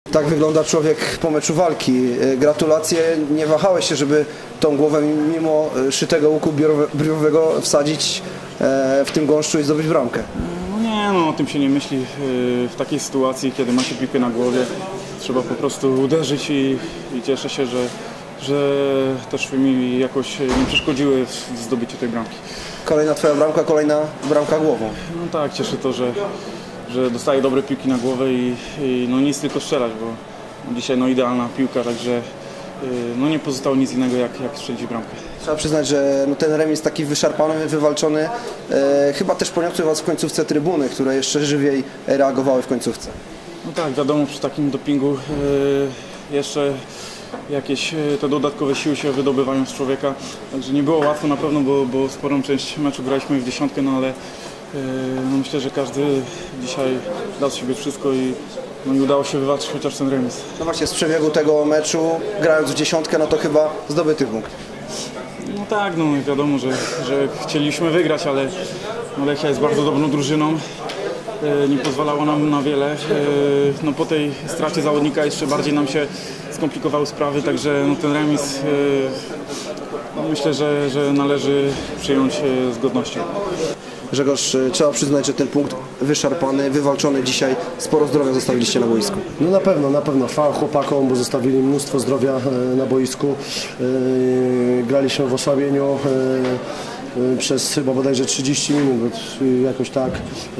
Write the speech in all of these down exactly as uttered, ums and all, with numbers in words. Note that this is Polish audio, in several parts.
Tak wygląda człowiek po meczu walki. Gratulacje, nie wahałeś się, żeby tą głowę mimo szytego łuku brwiowego wsadzić w tym gąszczu i zdobyć bramkę. No nie, no o tym się nie myśli. W takiej sytuacji, kiedy ma się piłkę na głowie, trzeba po prostu uderzyć i, i cieszę się, że, że te szwy mi jakoś nie przeszkodziły w zdobyciu tej bramki. Kolejna twoja bramka, kolejna bramka głową. No tak, cieszę to, że, że dostaję dobre piłki na głowę i, i no nic tylko strzelać, bo dzisiaj no idealna piłka, także no nie pozostało nic innego jak, jak strzelić bramkę. Trzeba przyznać, że no ten remis taki wyszarpany, wywalczony, e, chyba też poniosły was w końcówce trybuny, które jeszcze żywiej reagowały w końcówce. No tak, wiadomo, przy takim dopingu e, jeszcze jakieś te dodatkowe siły się wydobywają z człowieka, także nie było łatwo na pewno, bo, bo sporą część meczu graliśmy w dziesiątkę, no ale e, no myślę, że każdy dzisiaj dał z siebie wszystko i no i udało się wywalczyć chociaż ten remis. No właśnie, z przebiegu tego meczu, grając w dziesiątkę, no to chyba zdobyty punkt. No tak, no wiadomo, że, że chcieliśmy wygrać, ale no Lechia jest bardzo dobrą drużyną, e, nie pozwalało nam na wiele. E, no po tej stracie zawodnika jeszcze bardziej nam się skomplikowały sprawy, także no ten remis e, no myślę, że, że należy przyjąć e, z godnością. Grzegorz, trzeba przyznać, że ten punkt wyszarpany, wywalczony dzisiaj, sporo zdrowia zostawiliście na boisku. No na pewno, na pewno. Chwała chłopakom, bo zostawili mnóstwo zdrowia na boisku. Graliśmy w osłabieniu przez chyba bodajże trzydzieści minut, jakoś tak,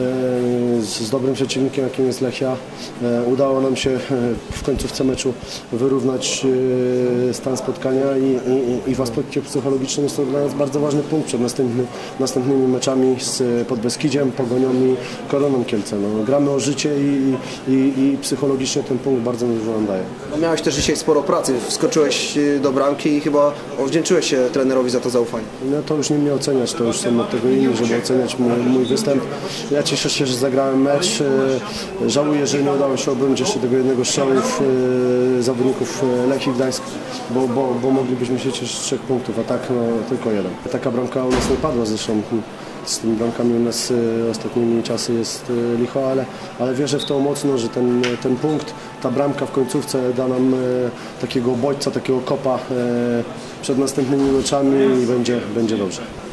z dobrym przeciwnikiem, jakim jest Lechia. Udało nam się w końcówce meczu wyrównać stan spotkania i, i, i w aspekcie psychologicznym jest to dla nas bardzo ważny punkt przed następny, następnymi meczami z Podbeskidziem, Pogonią i Koroną Kielce. No, gramy o życie i, i, i psychologicznie ten punkt bardzo dużo nam daje. No, miałeś też dzisiaj sporo pracy, wskoczyłeś do bramki i chyba odwdzięczyłeś się trenerowi za to zaufanie. No, to już nie mnie oceniać, to już są od tego inni, żeby oceniać mój, mój występ. Ja cieszę się, że zagrałem mecz. Żałuję, że nie udało się obronić jeszcze tego jednego strzału zawodników Lechii Gdańsk, bo, bo, bo moglibyśmy się cieszyć z trzech punktów, a tak no, tylko jeden. Taka bramka u nas nie padła, zresztą z tymi bramkami u nas ostatnimi czasy jest licho, ale, ale wierzę w to mocno, że ten, ten punkt, ta bramka w końcówce da nam takiego bodźca, takiego kopa przed następnymi meczami i będzie, będzie dobrze.